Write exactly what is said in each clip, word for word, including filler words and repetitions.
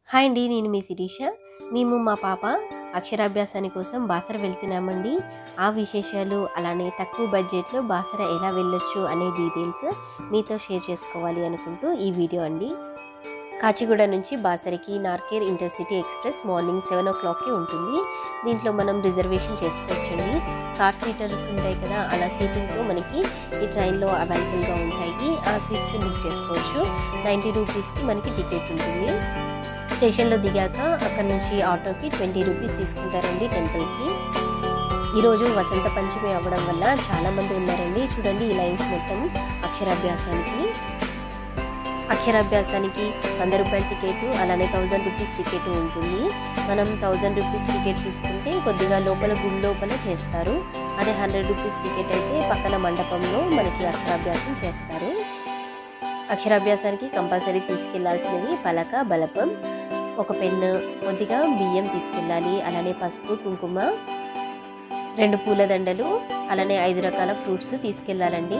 Hi అండి, నేను మీ శిరీష. మేము మా పాప అక్షరాభ్యాసాని కోసం బాసర వెళ్తున్నామండి. ఆ విశేషాలు అలానే తక్కువ బడ్జెట్లో బాసర ఎలా వెళ్ళొచ్చు అనే డీటెయిల్స్ మీతో షేర్ చేసుకోవాలి అనుకుంటూ ఈ వీడియో అండి. కాచిగూడ నుంచి బాసరకి నార్కేర్ ఇంటర్సిటీ ఎక్స్ప్రెస్ మార్నింగ్ సెవెన్ ఓ క్లాక్కి ఉంటుంది. దీంట్లో మనం రిజర్వేషన్ చేసుకోవచ్చండి. కార్ సీటర్స్ ఉంటాయి కదా, అలా సీటింగ్తో మనకి ఈ ట్రైన్లో అవైలబుల్గా ఉంటాయి. ఆ సీట్స్ని బుక్ చేసుకోవచ్చు. నైంటీ రూపీస్కి మనకి టికెట్ ఉంటుంది. స్టేషన్లో దిగాక అక్కడ నుంచి ఆటోకి ట్వంటీ రూపీస్ తీసుకుంటారండి టెంపుల్కి. ఈరోజు వసంత పంచమి అవ్వడం వల్ల చాలామంది ఉన్నారండి. చూడండి, ఈ లైన్స్ మొత్తం అక్షరాభ్యాసానికి అక్షరాభ్యాసానికి వంద రూపాయల టికెట్, అలానే థౌజండ్ రూపీస్ టికెట్ ఉంటుంది. మనం థౌజండ్ రూపీస్ టికెట్ తీసుకుంటే కొద్దిగా లోపల గుడి లోపల చేస్తారు. అదే హండ్రెడ్ రూపీస్ టికెట్ అయితే పక్కన మండపంలో మనకి అక్షరాభ్యాసం చేస్తారు. అక్షరాభ్యాసానికి కంపల్సరీ తీసుకెళ్లాల్సినవి పలక, బలపం, ఒక పెన్ను, కొద్దిగా బియ్యం తీసుకెళ్ళాలి. అలానే పసుపు, కుంకుమ, రెండు పూల దండలు, అలానే ఐదు రకాల ఫ్రూట్స్ తీసుకెళ్ళాలండి.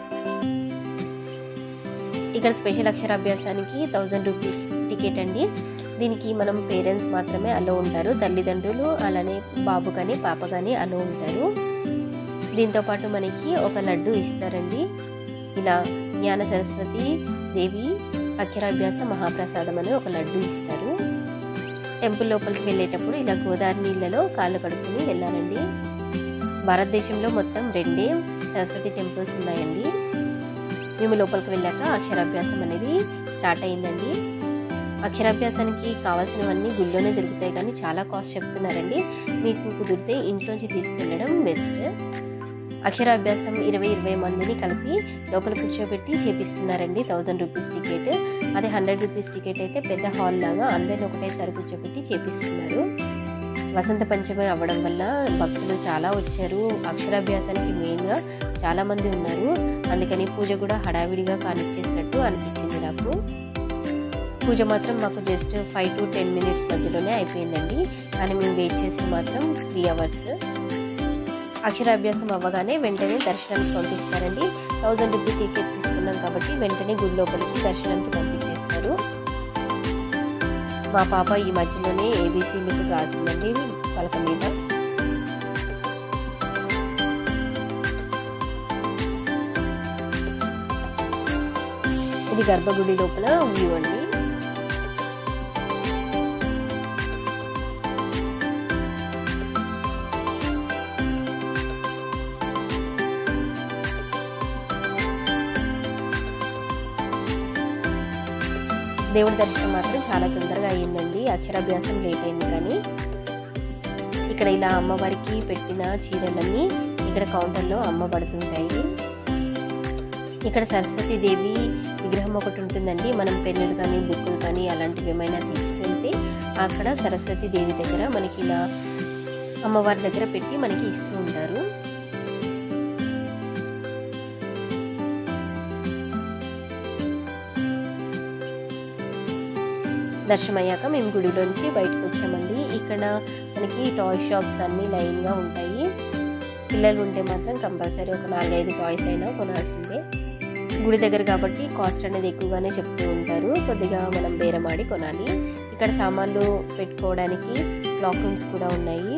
ఇక్కడ స్పెషల్ అక్షరాభ్యాసానికి థౌజండ్ రూపీస్ టికెట్ అండి. దీనికి మనం పేరెంట్స్ మాత్రమే అలో ఉంటారు. తల్లిదండ్రులు అలానే బాబు కానీ పాప కానీ అలో ఉంటారు. దీంతోపాటు మనకి ఒక లడ్డు ఇస్తారండి. ఇలా జ్ఞాన సరస్వతి దేవి అక్షరాభ్యాస మహాప్రసాదం అని ఒక లడ్డు ఇస్తారు. టెంపుల్ లోపలికి వెళ్ళేటప్పుడు ఇలా గోదావరి నీళ్ళలో కాళ్ళు కడుక్కుని వెళ్ళాలండి. భారతదేశంలో మొత్తం రెండే సరస్వతి టెంపుల్స్ ఉన్నాయండి. మేము లోపలికి వెళ్ళాక అక్షరాభ్యాసం అనేది స్టార్ట్ అయిందండి. అక్షరాభ్యాసానికి కావాల్సినవన్నీ గుళ్ళోనే దొరుకుతాయి, కానీ చాలా కాస్ట్ చెప్తున్నారండి. మీకు కుదిరితే ఇంట్లోంచి తీసుకెళ్ళడం బెస్ట్. అక్షరాభ్యాసం ఇరవై ఇరవై మందిని కలిపి లోపల కూర్చోబెట్టి చేపిస్తున్నారండి. Thousand rupees ticket. అదే హండ్రెడ్ రూపీస్ టికెట్ అయితే పెద్ద హాల్ లాగా అందరిని ఒకటేసారి కూర్చోబెట్టి చేపిస్తున్నారు. వసంత పంచమి అవ్వడం వల్ల భక్తులు చాలా వచ్చారు. అక్షరాభ్యాసానికి మెయిన్గా చాలామంది ఉన్నారు. అందుకని పూజ కూడా హడావిడిగా కానిచ్చేసినట్టు అనిపించింది నాకు. పూజ మాత్రం మాకు just five to ten minutes మధ్యలోనే అయిపోయిందండి. కానీ మేము వెయిట్ చేసి మాత్రం త్రీ అవర్స్. అక్షరాభ్యాసం అవ్వగానే వెంటనే దర్శనానికి పంపిస్తారండి. థౌజండ్ రూపీ టికెట్ తీసుకున్నాం కాబట్టి వెంటనే గుడి లోపలికి దర్శనానికి పంపించేస్తారు. మా పాప ఈ మధ్యలోనే ఏబీసీలకు రాసిందండి పలక మీద. ఇది గర్భగుడి లోపల వ్యూ అండి. దేవుడి దర్శనం మాత్రం చాలా తొందరగా అయ్యిందండి. అక్షరాభ్యాసం లేట్ అయింది. కానీ ఇక్కడ ఇలా అమ్మవారికి పెట్టిన చీరలన్నీ ఇక్కడ కౌంటర్లో అమ్మబడుతుంటాయి. ఇక్కడ సరస్వతి దేవి విగ్రహం ఒకటి ఉంటుందండి. మనం పెన్నులు కానీ బుక్కులు కానీ అలాంటివి ఏమైనా తీసుకెళ్తే అక్కడ సరస్వతి దేవి దగ్గర మనకి ఇలా అమ్మవారి దగ్గర పెట్టి మనకి ఇస్తూ ఉంటారు. దర్శనం అయ్యాక మేము గుడిలోంచి బయటకు వచ్చామండి. ఇక్కడ మనకి టాయ్ షాప్స్ అన్నీ లైన్గా ఉంటాయి. పిల్లలు ఉంటే మాత్రం కంపల్సరీ ఒక నాలుగైదు టాయ్స్ అయినా కొనాల్సిందే. గుడి దగ్గర కాబట్టి కాస్ట్ అనేది ఎక్కువగానే చెప్తూ ఉంటారు. కొద్దిగా మనం బేరమాడి కొనాలి. ఇక్కడ సామాన్లు పెట్టుకోవడానికి లాక్ రూమ్స్ కూడా ఉన్నాయి.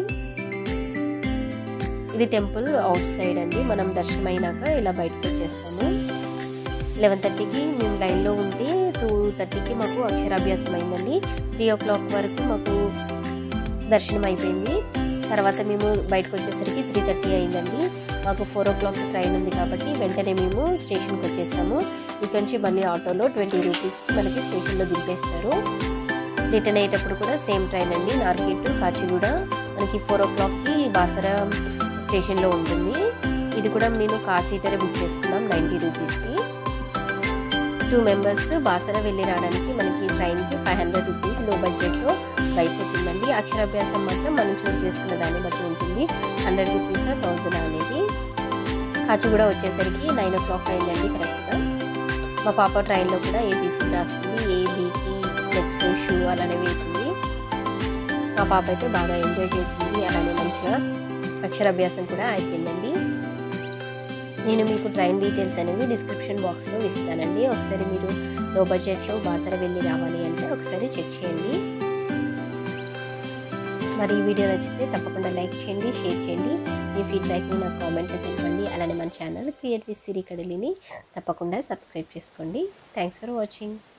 ఇది టెంపుల్ అవుట్ సైడ్ అండి. మనం దర్శనం అయినాక ఇలా బయటకు వచ్చేస్తాము. లెవెన్ థర్టీకి మేము లైన్లో ఉంటే టూ థర్టీకి మాకు అక్షరాభ్యాసం అయిందండి. త్రీ ఓ క్లాక్ వరకు మాకు దర్శనం అయిపోయింది. తర్వాత మేము బయటకు వచ్చేసరికి త్రీ థర్టీ అయిందండి. మాకు ఫోర్ ఓ క్లాక్ ట్రైన్ ఉంది కాబట్టి వెంటనే మేము స్టేషన్కి వచ్చేసాము. ఇక్కడ నుంచి మళ్ళీ ఆటోలో ట్వంటీ రూపీస్కి మనకి స్టేషన్లో దింపేస్తారు. రిటర్న్ అయ్యేటప్పుడు కూడా సేమ్ ట్రైన్ అండి. నార్కేర్ టు కాచిగూడ మనకి ఫోర్ ఓ క్లాక్కి బాసర స్టేషన్లో ఉంటుంది. ఇది కూడా నేను కార్ సీటరే బుక్ చేసుకున్నాం నైంటీ రూపీస్కి. టూ మెంబర్స్ బాసర వెళ్ళి రావడానికి మనకి ట్రైన్కి ఫైవ్ హండ్రెడ్ రూపీస్ లో బడ్జెట్లో అయిపోతుందండి. అక్షరాభ్యాసం మాత్రం మనం చూస్ చేసుకున్న దాన్ని బట్టి ఉంటుంది. హండ్రెడ్ రూపీస్ థౌజండ్ అనేది. కాచిగూడ వచ్చేసరికి నైన్ ఓ క్లాక్ అయిందండి కరెక్ట్గా. మా పాప ట్రైన్లో కూడా ఏబీసీ రాసుకుంది. ఏ బీకి లెగ్స్ షూ అలానే వేసింది. మా పాప అయితే బాగా ఎంజాయ్ చేసింది. అలానే మంచిగా అక్షరాభ్యాసం కూడా అయిపోయిందండి. నేను మీకు ట్రైన్ డీటెయిల్స్ అనేవి డిస్క్రిప్షన్ బాక్స్లో ఇస్తానండి. ఒకసారి మీరు లో బడ్జెట్లో బాసర వెళ్ళి రావాలి అంటే ఒకసారి చెక్ చేయండి. మరి ఈ వీడియో నచ్చితే తప్పకుండా లైక్ చేయండి, షేర్ చేయండి. మీ ఫీడ్బ్యాక్ని నాకు కామెంట్లో తెలపండి. అలానే మన ఛానల్ క్రియేట్ విత్ సిరి కడలిని తప్పకుండా సబ్స్క్రైబ్ చేసుకోండి. Thanks for watching.